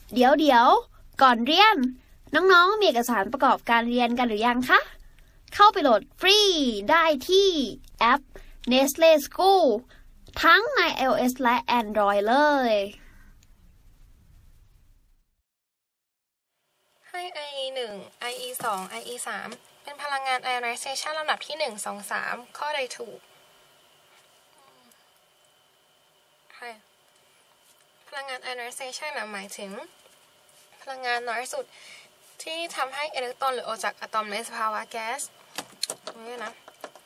เดี๋ยวก่อนเรียนน้องๆมีเอกสารประกอบการเรียนกันหรือยังคะเข้าไปโหลดฟรีได้ที่แอป Nestle School ทั้งใน iOS และ Android เลยให้ IE 1 IE 2 IE 3เป็นพลังงาน ionization ลำดับที่1 2 3ข้อใดถูกพลังงาน ionization หมายถึงพลังงานน้อยสุดที่ทำให้อิเล็กตรอนหลุดออกจากอะตอมในสภาวะแก๊สตรงนี้นะ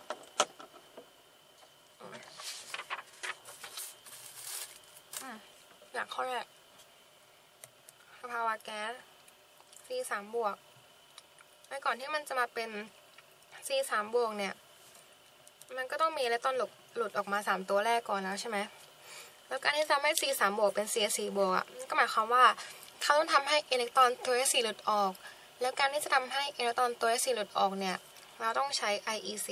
อย่างข้อแรกสภาวะแก๊ส C3 บวกและก่อนที่มันจะมาเป็น C3 บวกเนี่ยมันก็ต้องมีอิเล็กตรอนหลุดออกมา3ตัวแรกก่อนแล้วใช่ไหมแล้วการที่ทำให้ C3 บวกเป็น C4 บวกก็หมายความว่าเขาต้องทำให้อิเล็กตรอนตัว S4 หลุดออกแล้วการที่จะทำให้อิเล็กตรอนตัว S4 หลุดออกเนี่ยเราต้องใช้ IE4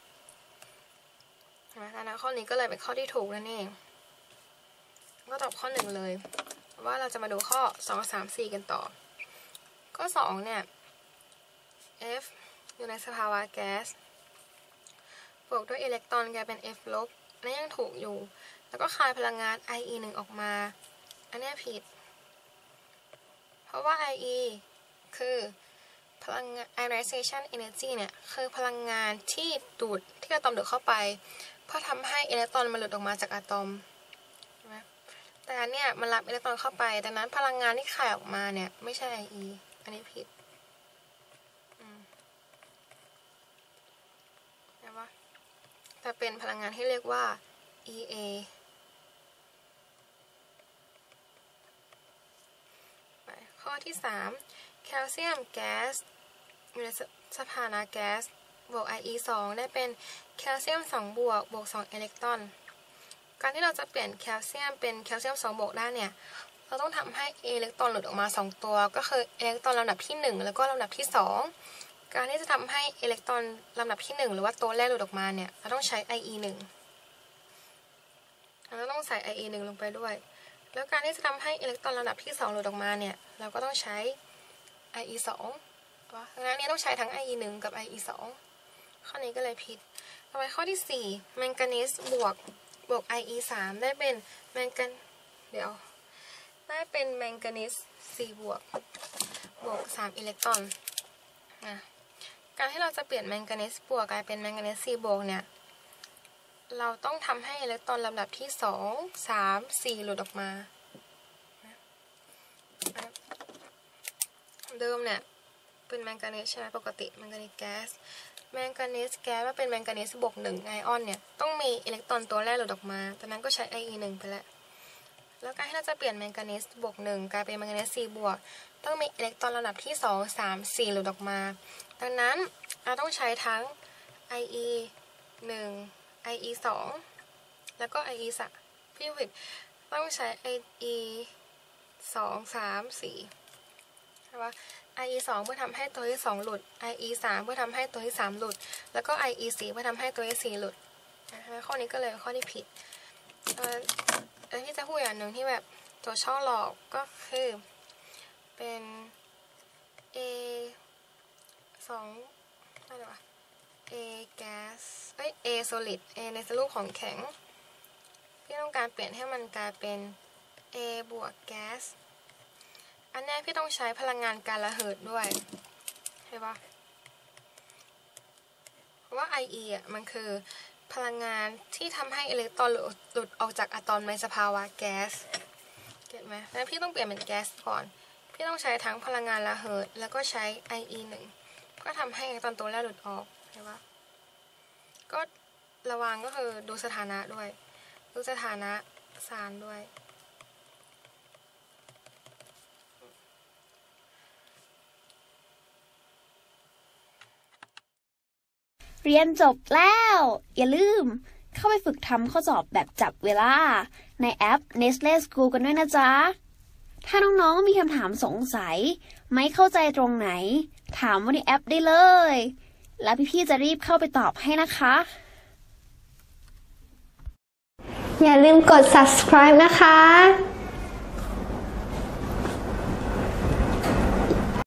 ดังนั้นข้อนี้ก็เลยเป็นข้อที่ถูกนั่นเองก็ตอบข้อ1เลยว่าเราจะมาดูข้อ2 3 4กันต่อข้อ2เนี่ย F อยู่ในสภาวะแก๊สบวกด้วยอิเล็กตรอนกลายเป็น F ลบนั่นยังถูกอยู่แล้วก็คายพลังงาน IE1 ออกมาอันนี้ผิดเพราะว่า IE คือพลังงาน ionization energy เนี่ยคือพลังงานที่อะตอมดูดเข้าไปเพื่อทำให้อิเล็กตรอนมันหลุดออกมาจากอะตอมแต่อันเนี้ยมันรับอิเล็กตรอนเข้าไปดังนั้นพลังงานที่คายออกมาเนี่ยไม่ใช่ IE อันนี้ผิดแต่เป็นพลังงานที่เรียกว่า EA ข้อที่3แคลเซียมแก๊สอยู่ในสถานะแก๊สบวก IE 2ได้เป็นแคลเซียม2บวก2อิเล็กตรอนการที่เราจะเปลี่ยนแคลเซียมเป็นแคลเซียม2บวกได้เนี่ยเราต้องทำให้อิเล็กตรอนหลุดออกมา2ตัวก็คืออิเล็กตรอนลำดับที่1แล้วก็ลำดับที่2การที่จะทำให้อิเล็กตรอนลำดับที่1หรือว่าตัวแรกหลุดออกมาเนี่ยเราต้องใช้ IE 1เราต้องใส่ IE 1ลงไปด้วยแล้วการที่จะทำให้อิเล็กตรอนลำดับที่2หลุดออกมาเนี่ยเราก็ต้องใช้ IE 2ดังนั้นต้องใช้ทั้ง IE 1กับ IE 2ข้อนี้ก็เลยผิดต่อไปข้อที่4แมงกานีสบวกIE 3ได้เป็นแมงกานีส4บวก3อิเล็กตรอนการที่เราจะเปลี่ยนแมงกานีสบวกกลายเป็นแมงกานีส4บวกเนี่ยเราต้องทำให้อิเล็กตรอนลำดับที่2 3 4หลุดออกมาเดิมเนี่ยเป็นแมงกานีสใช่ไหมปกติแมงกานีสแก๊สว่าเป็นแมงกานีสบวก1ไอออนเนี่ยต้องมีอิเล็กตรอนตัวแรกหลุดออกมาดังนั้นก็ใช้ IE 1ไปแล้วการที่เราจะเปลี่ยนแมงกานีสบวก1กลายเป็นแมงกานีส4บวกต้องมีอิเล็กตรอนลำดับที่2 3 4หลุดออกมาดังนั้นเราต้องใช้ทั้ง IE 1 IE 2แล้วก็ IE 3พี่ผิดต้องใช้ IE 2 3 4ใช่ปะ IE 2เพื่อทำให้ตัวที่2หลุด IE 3เพื่อทำให้ตัวที่3หลุดแล้วก็ IE 4เพื่อทำให้ตัวที่4หลุดข้อนี้ก็เลยข้อที่ผิดแล้วที่จะพูดอย่างหนึ่งที่แบบตัวช่องหลอกก็คือเป็น A 2อะไรวะ A gas A solid A ในรูปของแข็งพี่ต้องการเปลี่ยนให้มันกลายเป็น A บวกแก๊สอันนี้พี่ต้องใช้พลังงานการระเหิดด้วยใช่ปะเพราะว่า IE มันคือพลังงานที่ทำให้อิเล็กตรอนหลุดออกจากอะตอมในสภาวะแก๊สเก็ตไหมแล้วพี่ต้องเปลี่ยนเป็นแก๊สก่อนพี่ต้องใช้ทั้งพลังงานระเหิดแล้วก็ใช้ IE 1ก็ทำให้อิเล็กตรอนตัวแรกหลุดออกใช่ปะก็ระวังก็คือดูสถานะด้วยดูสถานะสารด้วยเรียนจบแล้วอย่าลืมเข้าไปฝึกทำข้อสอบแบบจับเวลาในแอป Nestle School กันด้วยนะจ๊ะถ้าน้องๆมีคำถามสงสัยไม่เข้าใจตรงไหนถามว่าในแอปได้เลยแล้วพี่ๆจะรีบเข้าไปตอบให้นะคะอย่าลืมกด subscribe นะคะ